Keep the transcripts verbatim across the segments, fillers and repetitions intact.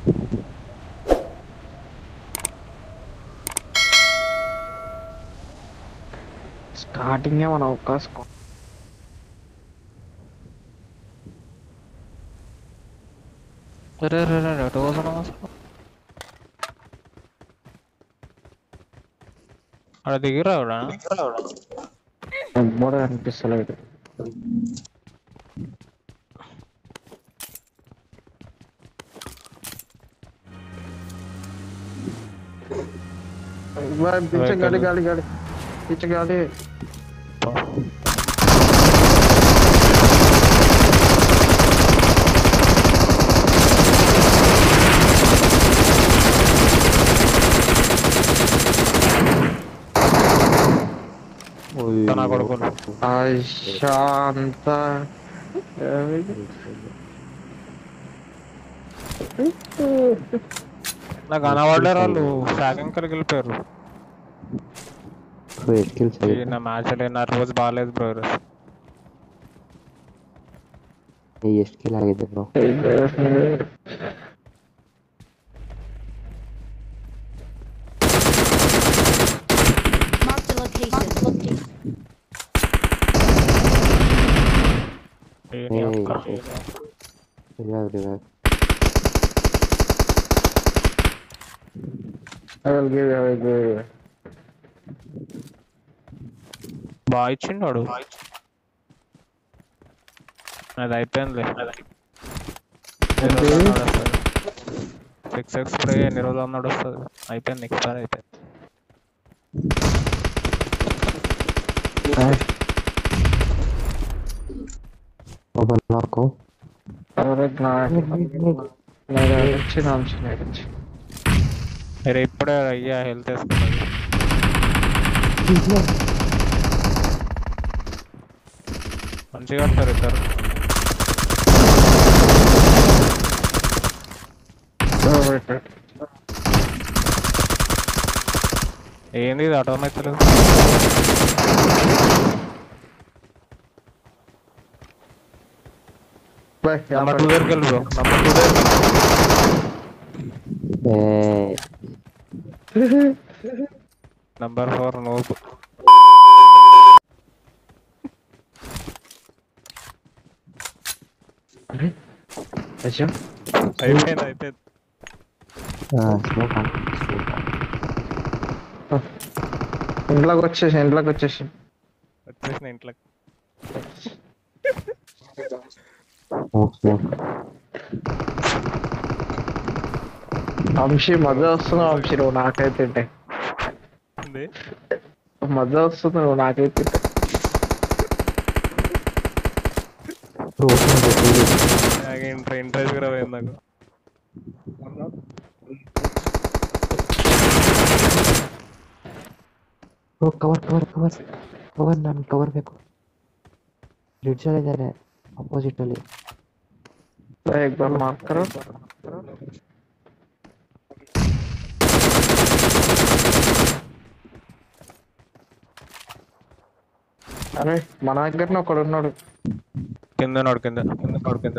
Starting మన అవకాశం రే రే రే ఎటు పోతున్నావు అసలు? అక్కడ దిగిరా కూడా ఎవ్వడు అనిపిస్తలేదు. पीछे गाड़ी गाड़ी गाड़ी पीछे गाड़ी शांत నాకు కనబడలేరు వాళ్ళు ఫ్యాకింగ్ కరికి వెళ్ళిపోయారు. నా మ్యాచ్ నా రోజు బాగాలేదు బ్రో. ಎಷ್ಟು ಕಿಲ್ ಆಗಿದೆ ಬ್ರೋ? బాగా ఇచ్చిండు అది అయిపోయిందిలే. సిక్స్ ఎక్స్ స్ప్రే ఎన్ని రోజులు అన్నాడు వస్తుంది. అయిపోయింది ఎక్స్పైర్ అయిపోయింది. అరే ఇప్పుడే అయ్యా హెల్త్ వేసుకున్నది. మంచిగా ఆడతారు ఇద్దరు. ఏంది ఇది ఆటోమేటిక్? నంబర్ టూ దగ్గరికి వెళ్ళి బ్రో. నంబర్ టూ దగ్గర నంబర్ ఫోర్ నోబ్. అయిపోయింది అయిపోయింది. ఇంట్లోకి వచ్చేసి ఇంట్లోకి వచ్చేసి వచ్చేసిన ఇంట్లోకి. వంశీ మజా వస్తున్నావు వంశీ, నువ్వు నాకైతే మజా వస్తుంది నువ్వు నాకైతే. ఇంట్రెస్ట్ కూడా పోయింది నాకు. कवर कवर कवर कवर ನಾನು ಕವರ್ ಬೇಕು. ರೆಡ್ ಶಾಟ್ ಇದ್ದಾರೆ ಅಪೋಸಿಟ್ ಅಲ್ಲಿ. एक बार मार्क करो. అరే మన దగ్గర ఒకడు ఉన్నాడు. కింద ఉన్నాడు కింద కింద ఉన్నాడు కింద.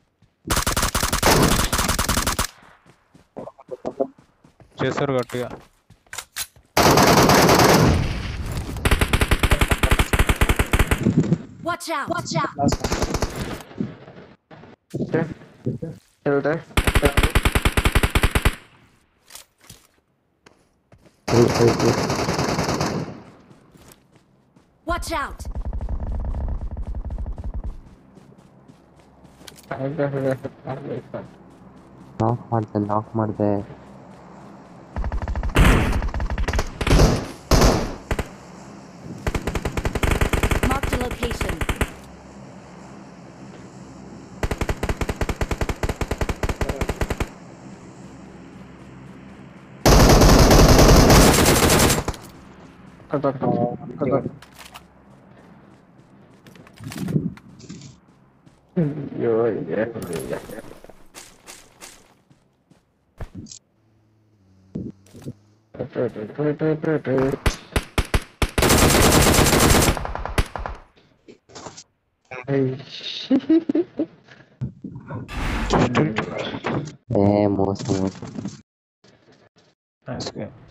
చేస్తారు గట్టిగా. Watch out! Watch out! Okay. Still there? Watch out! ನಾಕ್ ಮಾಡ್ದೆ ನಾಕ್ ಮಾಡ್ದೆ. Kata kata. Yo ya. Hey. ఏ మోసం మోసం నైస్ గేమ్